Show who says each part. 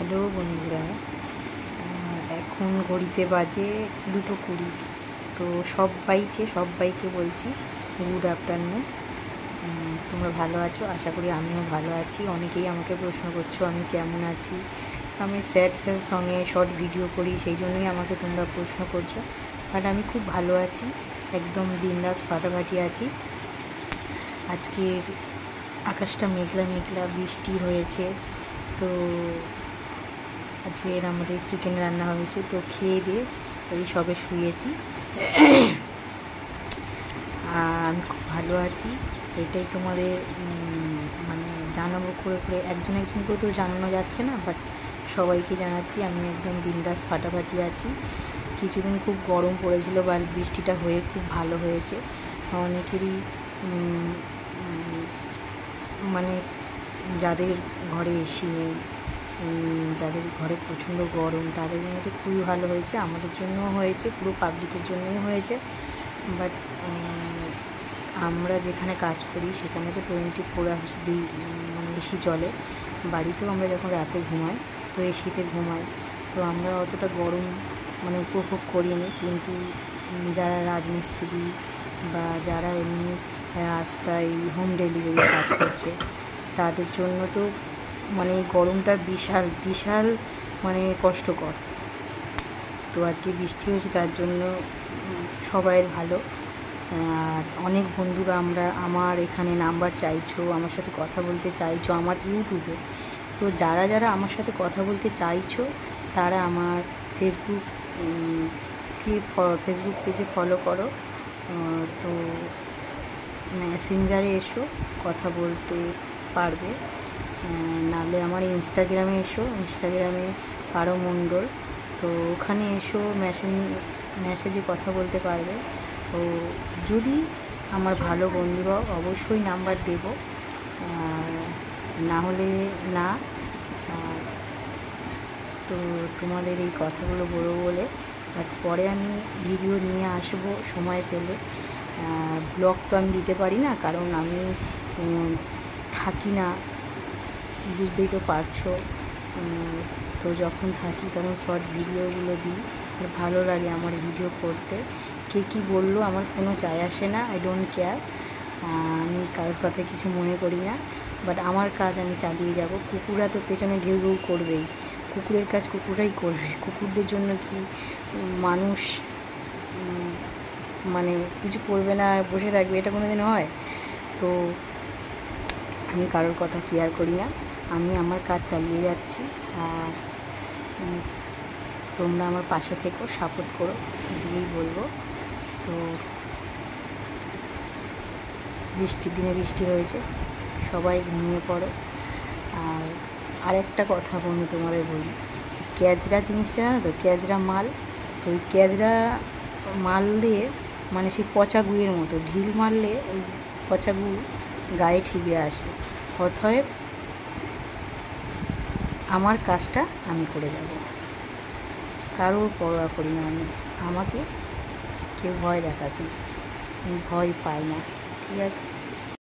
Speaker 1: Hello বন্ধুরা, এখন ঘড়িতে বাজে 2:20। তো সবাইকে বলছি গুড আফটারনুন। তোমরা ভালো আছো? আশা করি আমিও ভালো আছি। অনেকেই আমাকে প্রশ্ন করছো আমি কেমন আছি। আমি স্যাড সঙ্গে শর্ট ভিডিও করি, সেই জন্যই আমাকে তোমরা প্রশ্ন করছো। বাট আমি খুব ভালো আছি, একদম বিন্দাস ফাটাফাটি আছি। আজকের আকাশটা মেঘলা মেঘলা, বৃষ্টি হয়েছে। তো আজকের আমাদের চিকেন রান্না হয়েছে। তো খেয়ে দিয়ে এই সবে শুয়েছি। আমি খুব ভালো আছি, এটাই তোমাদের মানে জানাবো করে একজন করে তো জানানো যাচ্ছে না, বাট সবাইকে জানাচ্ছি আমি একদম বিন্দাস ফাটাফাটি আছি। কিছুদিন খুব গরম পড়েছিল, বা বৃষ্টিটা হয়ে খুব ভালো হয়েছে। অনেকেরই মানে যাদের ঘরে এসি নেই, যাদের ঘরে প্রচণ্ড গরম, তাদের জন্য তো খুবই ভালো হয়েছে। আমাদের জন্যও হয়েছে, পুরো পাবলিকের জন্যই হয়েছে। বাট আমরা যেখানে কাজ করি সেখানে তো 24 আওয়ার্স মানে এসি চলে। বাড়িতেও আমরা যখন রাতে ঘুমাই তো এসিতে ঘুমাই, তো আমরা অতটা গরম মানে উপভোগ করিনি। কিন্তু যারা রাজমিস্ত্রি বা যারা এমনি রাস্তায় হোম ডেলিভারি কাজ করছে, তাদের জন্য তো মানে এই গরমটা বিশাল মানে কষ্টকর। তো আজকে বৃষ্টি হয়েছে, তার জন্য সবাইয়ের ভালো। আর অনেক বন্ধুরা আমার এখানে নাম্বার চাইছো, আমার সাথে কথা বলতে চাইছো আমার ইউটিউবে। তো যারা আমার সাথে কথা বলতে চাইছো তারা আমার ফেসবুক পেজে ফলো করো। তো মেসেঞ্জারে এসো, কথা বলতে পারবে। নাহলে আমার ইনস্টাগ্রামে এসো, ইনস্টাগ্রামে পারো মণ্ডল। তো ওখানে এসো, মেসেজে কথা বলতে পারবে। ও যদি আমার ভালো বন্ধু হও অবশ্যই নাম্বার দেব, না হলে না। তো তোমাদের এই কথাগুলো বলবো বলে, বাট পরে আমি ভিডিও নিয়ে আসবো সময় পেলে। ব্লগ তো আমি দিতে পারি না, কারণ আমি থাকি না, বুঝতেই তো পারছো। তো যখন থাকি তখন শর্ট ভিডিওগুলো দিই, আর ভালো লাগে আমার ভিডিও করতে। কে কী বললো আমার কোনো যায় আসে না, আই ডোন্ট কেয়ার। আমি কারোর কথায় কিছু মনে করি না, বাট আমার কাজ আমি চালিয়ে যাব। কুকুররা তো পেছনে ঘেউ ঘেউ করবেই, কুকুরের কাজ কুকুররাই করবে। কুকুরদের জন্য কি মানুষ মানে কিছু করবে না, বসে থাকবে? এটা কোনো দিন হয়? তো আমি কারোর কথা কেয়ার করি না, আমি আমার কাজ চালিয়ে যাচ্ছি। আর তোমরা আমার পাশে থেকো, সাপোর্ট করো, এগুলোই বলবো। তো বৃষ্টির দিনে বৃষ্টি হয়েছে, সবাই ঘুমিয়ে পড়ো। আর আরেকটা কথা বন্ধু তোমাদের বলি, ক্যাজরা জিনিসটা জানো তো, ক্যাজরা মাল। তো ওই ক্যাজরা মাল দিয়ে মানে সেই পচা গুঁড়ের মতো ঢিল মারলে ওই পচা গু গায়ে ঠিকরে আসবে। অতএব আমার কাজটা আমি করে যাব, কারোর পরোয়া করি না আমি। আমাকে কেউ ভয় দেখাস না, আমি ভয় পাই না, ঠিক আছে?